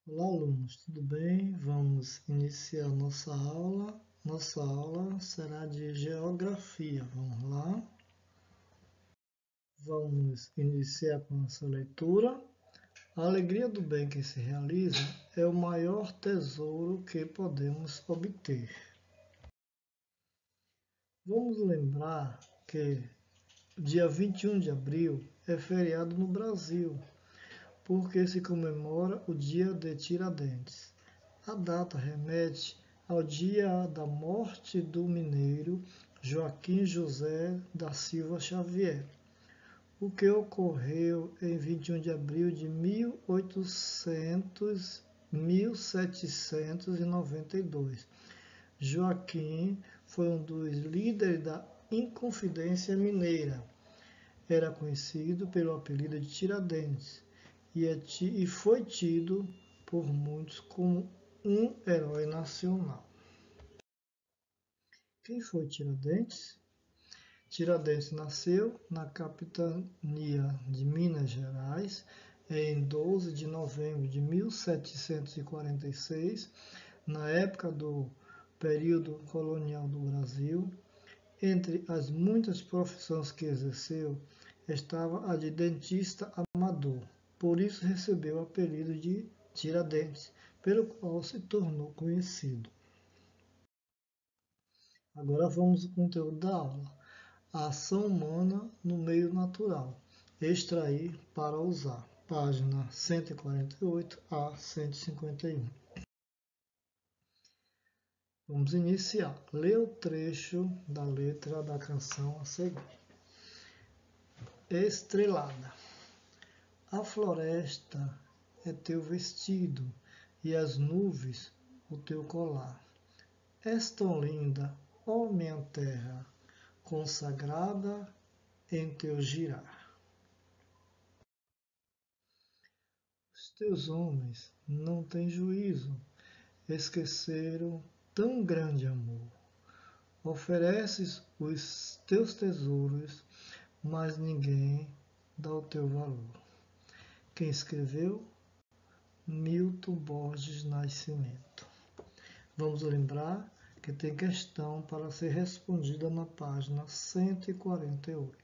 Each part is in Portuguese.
Olá, alunos, tudo bem? Vamos iniciar nossa aula. Nossa aula será de geografia. Vamos lá. Vamos iniciar com nossa leitura. A alegria do bem que se realiza é o maior tesouro que podemos obter. Vamos lembrar que dia 21 de abril é feriado no Brasil, porque se comemora o Dia de Tiradentes. A data remete ao dia da morte do mineiro Joaquim José da Silva Xavier, o que ocorreu em 21 de abril de 1792. Joaquim foi um dos líderes da Inconfidência Mineira. Era conhecido pelo apelido de Tiradentes e foi tido por muitos como um herói nacional. Quem foi Tiradentes? Tiradentes nasceu na capitania de Minas Gerais em 12 de novembro de 1746, na época do período colonial do Brasil. Entre as muitas profissões que exerceu, estava a de dentista amador. Por isso recebeu o apelido de Tiradentes, pelo qual se tornou conhecido. Agora vamos ao conteúdo da aula. A ação humana no meio natural. Extrair para usar. Página 148 a 151. Vamos iniciar. Lê o trecho da letra da canção a seguir. Estrelada. A floresta é teu vestido e as nuvens o teu colar. És tão linda, ó minha terra, consagrada em teu girar. Os teus homens não têm juízo, esqueceram tão grande amor. Ofereces os teus tesouros, mas ninguém dá o teu valor. Quem escreveu? Milton Borges Nascimento. Vamos lembrar que tem questão para ser respondida na página 148.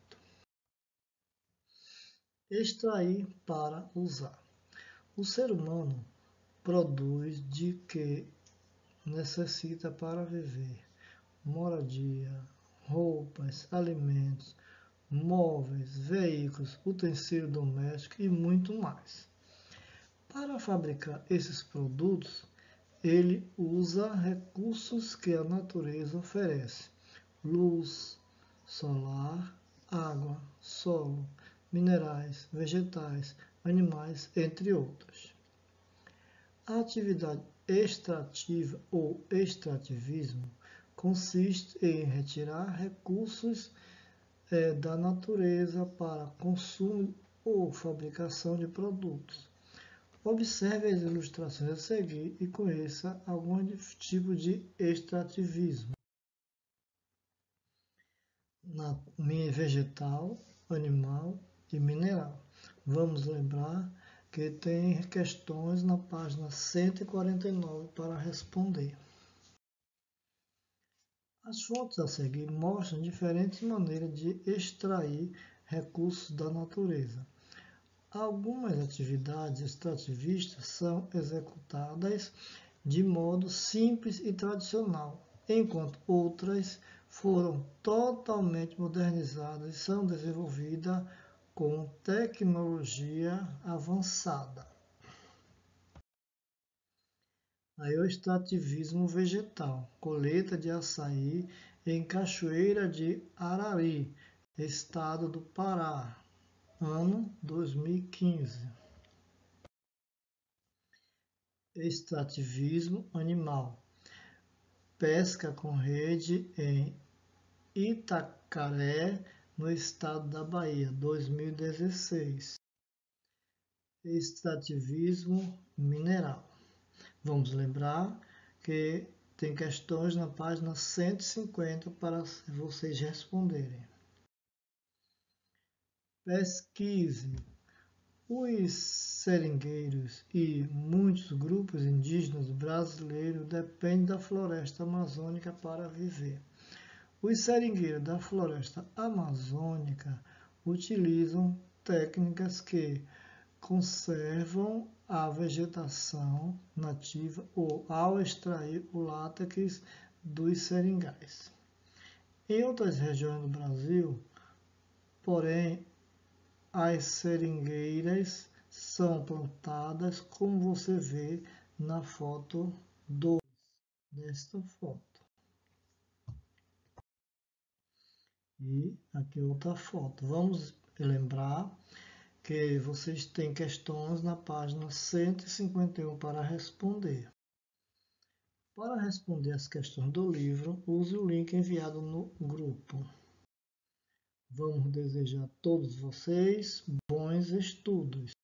Extrair para usar. O ser humano produz de que necessita para viver: moradia, roupas, alimentos, móveis, veículos, utensílios domésticos e muito mais. Para fabricar esses produtos, ele usa recursos que a natureza oferece: luz solar, água, solo, minerais, vegetais, animais, entre outros. A atividade extrativa ou extrativismo consiste em retirar recursos da natureza para consumo ou fabricação de produtos. Observe as ilustrações a seguir e conheça algum tipo de extrativismo. Vegetal, animal e mineral. Vamos lembrar que tem questões na página 149 para responder. As fotos a seguir mostram diferentes maneiras de extrair recursos da natureza. Algumas atividades extrativistas são executadas de modo simples e tradicional, enquanto outras foram totalmente modernizadas e são desenvolvidas com tecnologia avançada. Aí o extrativismo vegetal, colheita de açaí em Cachoeira de Arari, estado do Pará, ano 2015. Extrativismo animal, pesca com rede em Itacaré, no estado da Bahia, 2016. Extrativismo mineral. Vamos lembrar que tem questões na página 150 para vocês responderem. Pesquise Os seringueiros e muitos grupos indígenas brasileiros dependem da floresta amazônica para viver. Os seringueiros da floresta amazônica utilizam técnicas que conservam a vegetação nativa ou ao extrair o látex dos seringais. Em outras regiões do Brasil, porém, as seringueiras são plantadas como você vê na foto 2 desta foto. E aqui outra foto. Vamos lembrar que vocês têm questões na página 151 para responder. Para responder as questões do livro, use o link enviado no grupo. Vamos desejar a todos vocês bons estudos.